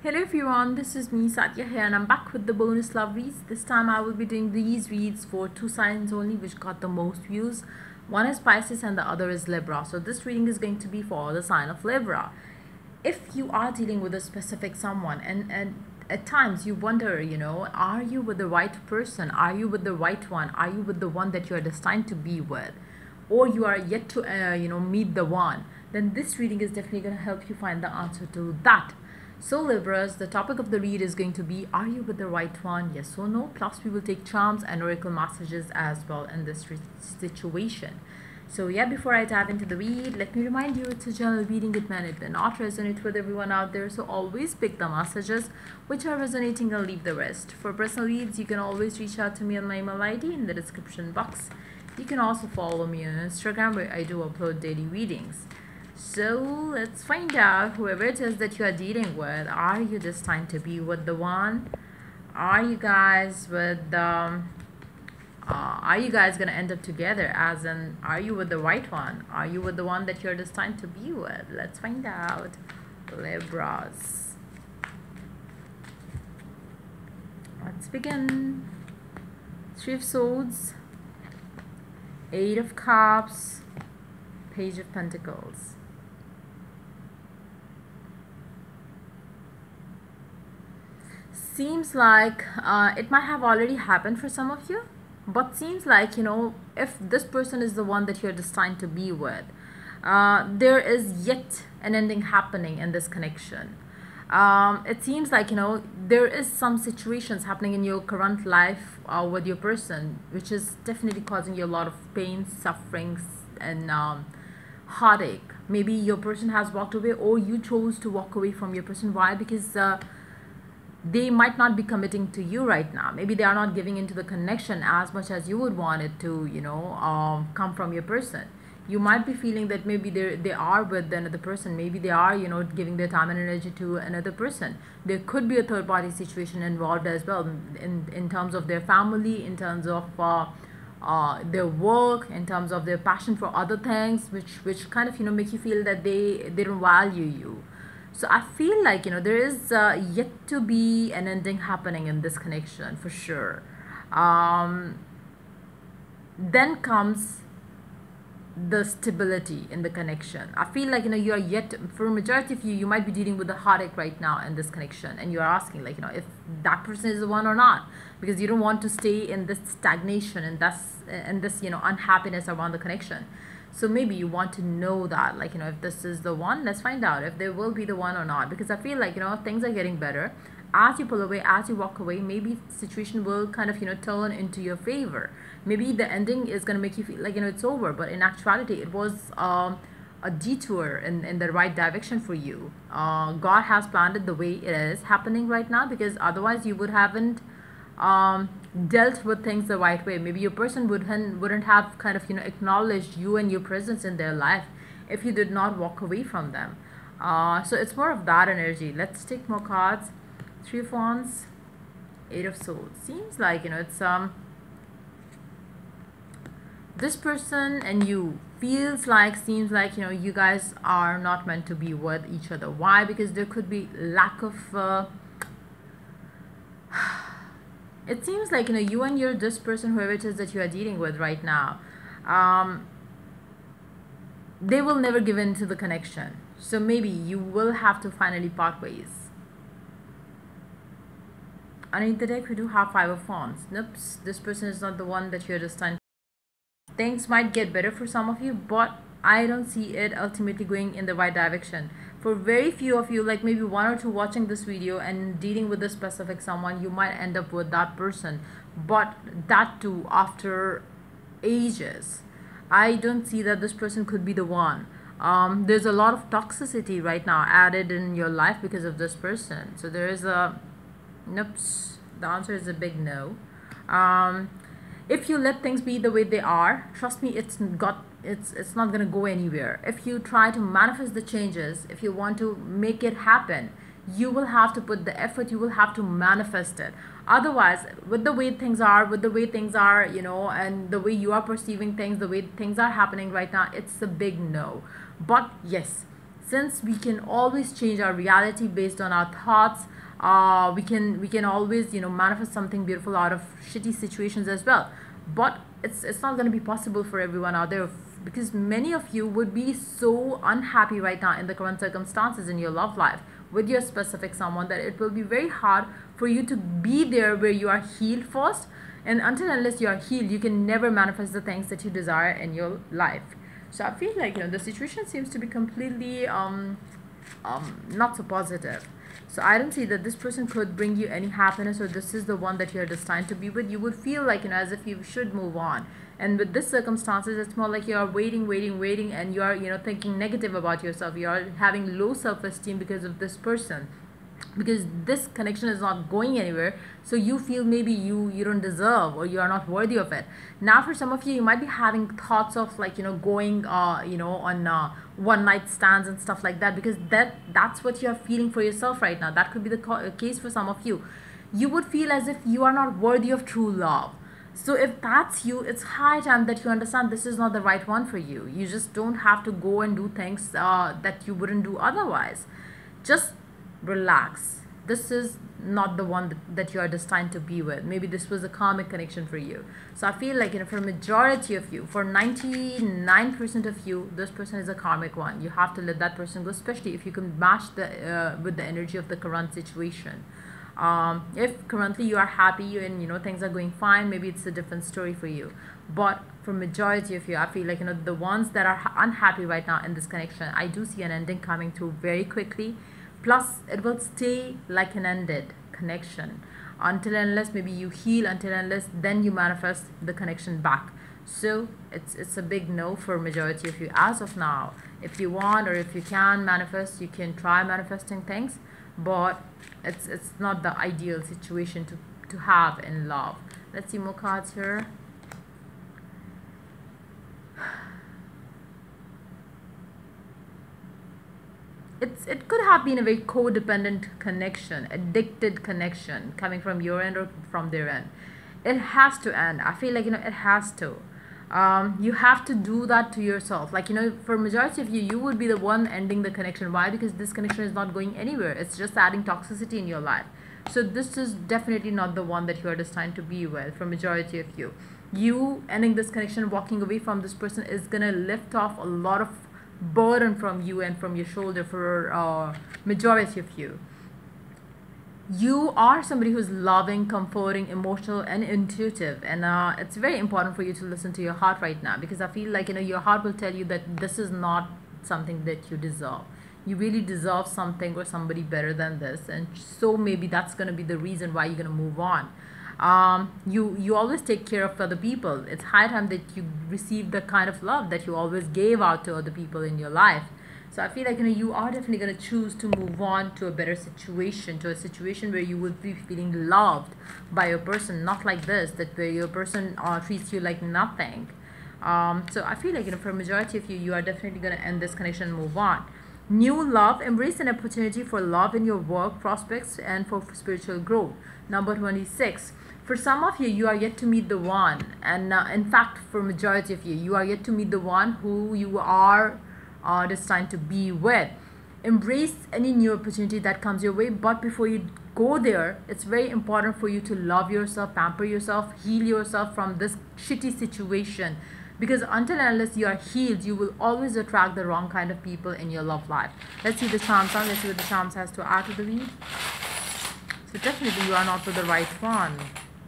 Hello everyone, this is me Satya here and I'm back with the bonus love reads. This time I will be doing these reads for two signs only which got the most views. One is Pisces and the other is Libra. So this reading is going to be for the sign of Libra. If you are dealing with a specific someone and at times you wonder, are you with the right person? Are you with the right one? Are you with the one that you are destined to be with? Or you are yet to, meet the one? Then this reading is definitely going to help you find the answer to that. So Libras, the topic of the read is going to be, are you with the right one? Yes or no? Plus we will take charms and oracle messages as well in this situation. So yeah, before I dive into the read, let me remind you it's a general reading. It may not resonate with everyone out there, so always pick the messages which are resonating and leave the rest. For personal reads, you can always reach out to me on my email ID in the description box. You can also follow me on Instagram where I do upload daily readings. So let's find out whoever it is that you are dealing with. Are you destined to be with the one? Are you guys with the are you guys gonna end up together? As in, are you with the right one? Are you with the one that you're destined to be with? Let's find out. Libras, let's begin. Three of Swords, Eight of Cups, Page of Pentacles. Seems like it might have already happened for some of you, but seems like, if this person is the one that you're destined to be with, there is yet an ending happening in this connection. It seems like, there is some situations happening in your current life with your person, which is definitely causing you a lot of pain, sufferings, and heartache. Maybe your person has walked away, or you chose to walk away from your person. Why? Because they might not be committing to you right now. Maybe they are not giving into the connection as much as you would want it to, come from your person. You might be feeling that maybe they are with another person. Maybe they are, giving their time and energy to another person. There could be a third party situation involved as well in terms of their family, in terms of their work, in terms of their passion for other things, which kind of, make you feel that they don't value you. So I feel like, there is yet to be an ending happening in this connection for sure. Then comes the stability in the connection. I feel like, you are yet, for a majority of you, you might be dealing with the heartache right now in this connection, and you are asking, like, if that person is the one or not, because you don't want to stay in this stagnation and this unhappiness around the connection. So maybe you want to know that, like, if this is the one. Let's find out if there will be the one or not, because I feel like, things are getting better as you pull away, as you walk away. Maybe the situation will kind of, turn into your favor. Maybe the ending is going to make you feel like, it's over, but in actuality it was a detour in the right direction for you. God has planned it the way it is happening right now, because otherwise you would haven't dealt with things the right way. Maybe your person wouldn't have kind of, acknowledged you and your presence in their life if you did not walk away from them. So it's more of that energy. Let's take more cards. Three of Wands, Eight of Swords. Seems like, it's this person and you seems like, you guys are not meant to be with each other. Why? Because there could be lack of it seems like, you and this person, whoever it is that you are dealing with right now, they will never give in to the connection. So maybe you will have to finally part ways. Underneath the deck, we do have Five of Wands. Nope, this person is not the one that you're destined. Things might get better for some of you, but I don't see it ultimately going in the right direction. For very few of you, like maybe one or two watching this video and dealing with a specific someone, you might end up with that person, but that too after ages. I don't see that this person could be the one. There's a lot of toxicity right now added in your life because of this person. So there is a nope. The answer is a big no. If you let things be the way they are, trust me, it's not gonna go anywhere. If you try to manifest the changes, if you want to make it happen, you will have to put the effort, you will have to manifest it. Otherwise, with the way things are, and the way you are perceiving things, the way things are happening right now, it's a big no. But yes, since we can always change our reality based on our thoughts, we can always, manifest something beautiful out of shitty situations as well. But it's not going to be possible for everyone out there, because many of you would be so unhappy right now in the current circumstances in your love life with your specific someone, that it will be very hard for you to be there where you are healed first. And until unless you are healed, you can never manifest the things that you desire in your life. So I feel like, the situation seems to be completely not so positive. So I don't see that this person could bring you any happiness, or this is the one that you're destined to be with. You would feel like, as if you should move on. And with this circumstances, it's more like you're waiting, and you are, thinking negative about yourself. You are having low self-esteem because of this person, because this connection is not going anywhere. So you feel maybe you don't deserve, or you are not worthy of it. Now for some of you, you might be having thoughts of like, going on one night stands and stuff like that, because that's what you are feeling for yourself right now. That could be the case for some of you. You would feel as if you are not worthy of true love. So if that's you, it's high time that you understand this is not the right one for you. You just don't have to go and do things that you wouldn't do otherwise. Just relax. This is not the one that you are destined to be with. Maybe this was a karmic connection for you. So I feel like, for a majority of you, for 99% of you, this person is a karmic one. You have to let that person go, especially if you can match with the energy of the current situation. If currently you are happy and things are going fine, maybe it's a different story for you. But for majority of you, I feel like, the ones that are unhappy right now in this connection, I do see an ending coming through very quickly. Plus it will stay like an ended connection until unless maybe you heal, until unless then you manifest the connection back. So it's a big no for majority of you as of now. If you want, or if you can manifest, you can try manifesting things, but it's not the ideal situation to have in love. Let's see more cards here. It could have been a very codependent connection, addicted connection coming from your end or from their end. It has to end. I feel like, it has to. You have to do that to yourself. Like, for majority of you, you would be the one ending the connection. Why? Because this connection is not going anywhere. It's just adding toxicity in your life. So this is definitely not the one that you are destined to be with for majority of you. You ending this connection, walking away from this person, is gonna lift off a lot of burden from you and from your shoulder for majority of you. You are somebody who's loving, comforting, emotional, and intuitive, and it's very important for you to listen to your heart right now, because I feel like, your heart will tell you that this is not something that you deserve. You really deserve something or somebody better than this, and so maybe that's going to be the reason why you're going to move on. You always take care of other people. It's high time that you receive the kind of love that you always gave out to other people in your life. So I feel like, you are definitely going to choose to move on to a better situation, to a situation where you will be feeling loved by your person, not like this, that where your person treats you like nothing. So I feel like, for a majority of you, you are definitely going to end this connection and move on. New love, embrace an opportunity for love in your work prospects and for spiritual growth. Number 26. For some of you, you are yet to meet the one, and in fact, for majority of you, you are yet to meet the one who you are destined to be with. Embrace any new opportunity that comes your way, but before you go there, it's very important for you to love yourself, pamper yourself, heal yourself from this shitty situation, because until and unless you are healed, you will always attract the wrong kind of people in your love life. Let's see the charms on. Let's see what the charms has to add to the read. So definitely you are not with the right one.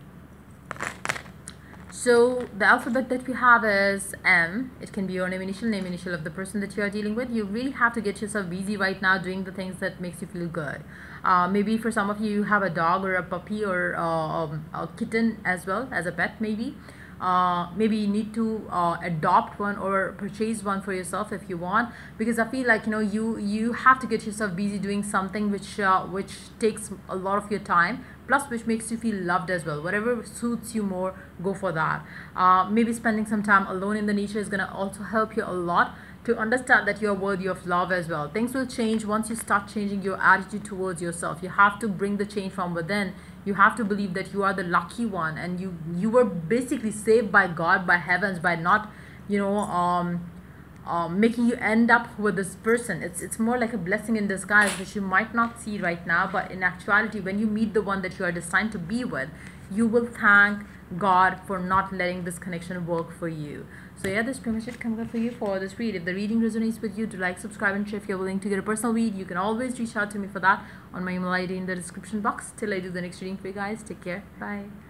So the alphabet that we have is M. It can be your name initial of the person that you are dealing with. You really have to get yourself busy right now doing the things that makes you feel good. Maybe for some of you, you have a dog or a puppy or a kitten as well as a pet maybe. Maybe you need to adopt one or purchase one for yourself if you want, because I feel like you have to get yourself busy doing something which takes a lot of your time, plus which makes you feel loved as well. Whatever suits you more, go for that. Maybe spending some time alone in the nature is going to also help you a lot to understand that you are worthy of love as well. Things will change once you start changing your attitude towards yourself. You have to bring the change from within. You have to believe that you are the lucky one, and you were basically saved by God, by heavens, by not making you end up with this person. It's more like a blessing in disguise, which you might not see right now, but in actuality, when you meet the one that you are destined to be with, you will thank God for not letting this connection work for you. So yeah, that's pretty much it coming up for you for this read. If the reading resonates with you, do like, subscribe, and share. If you're willing to get a personal read, you can always reach out to me for that on my email ID in the description box. Till I do the next reading for you guys, take care, bye.